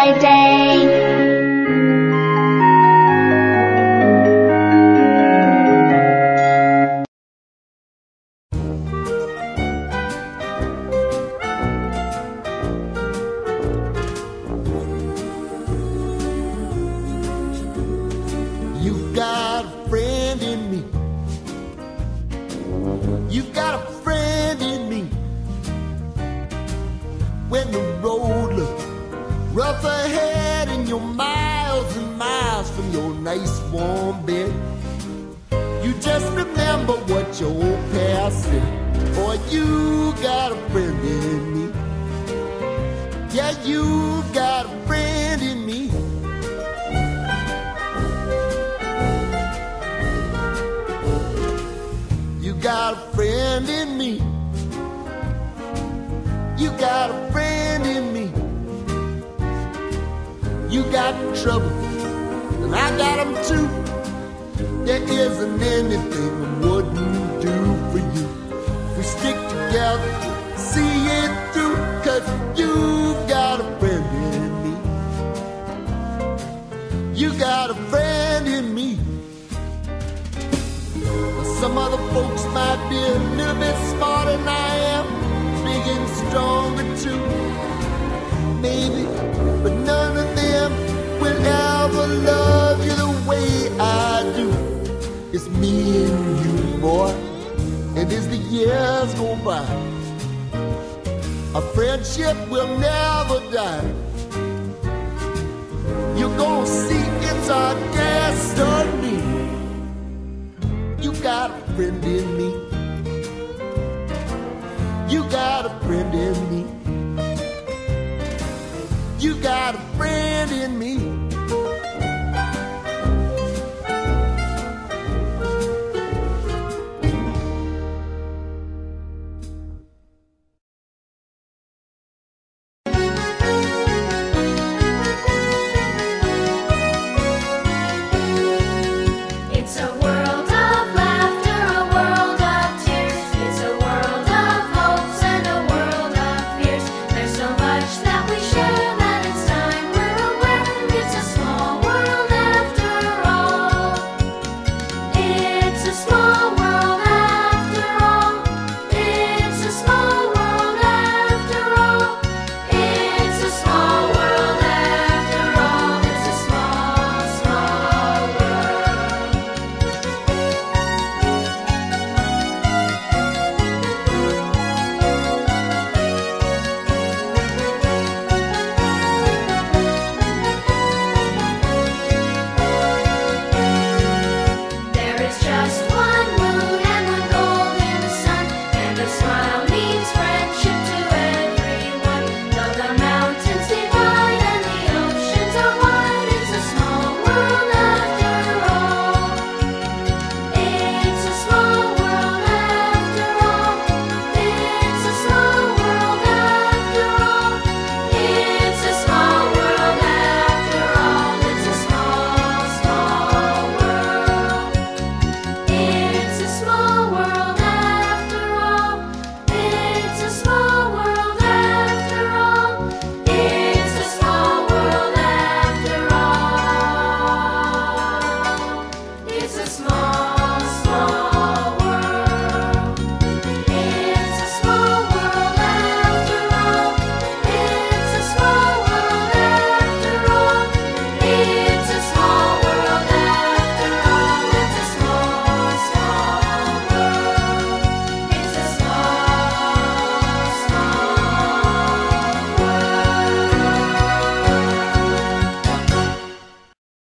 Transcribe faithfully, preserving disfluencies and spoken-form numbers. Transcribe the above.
by day. You've got a friend in me. You've got a friend in me. When the road looks rough ahead and you're miles and miles from your nice warm bed, you just remember what your old past said. Boy, you got a friend in me. Yeah, you got a friend in me. You got a friend in me. You got a friend in me. You got trouble, and I got them too. There isn't anything I wouldn't do for you. We stick together, see it through, 'cause you got a friend in me. You got a friend in me. Some other folks might be a little bit smarter than I am, big and stronger too, maybe, but none of them will ever love you the way I do. It's me and you, boy, and as the years go by, our friendship will never die. You're gonna see it's our destiny. You got a friend in me. You got a friend in me. You got a friend in me.